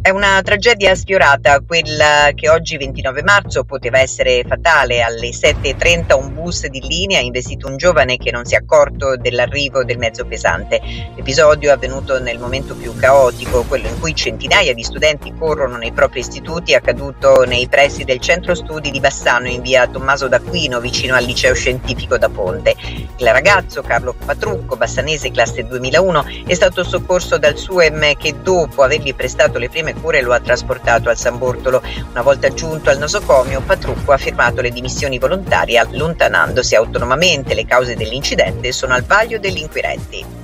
È una tragedia sfiorata, quella che oggi 29 marzo poteva essere fatale. Alle 7:30 un bus di linea ha investito un giovane che non si è accorto dell'arrivo del mezzo pesante. L'episodio è avvenuto nel momento più caotico, quello in cui centinaia di studenti corrono nei propri istituti, è accaduto nei pressi del centro studi di Bassano in via Tommaso d'Aquino, vicino al liceo scientifico da Ponte. Il ragazzo, Carlo Patrucco, bassanese classe 2001, è stato soccorso dal SUEM che, dopo avergli prestato le prime cure, lo ha trasportato al San Bortolo. Una volta giunto al nosocomio, Patrucco ha firmato le dimissioni volontarie allontanandosi autonomamente. Le cause dell'incidente sono al vaglio degli inquirenti.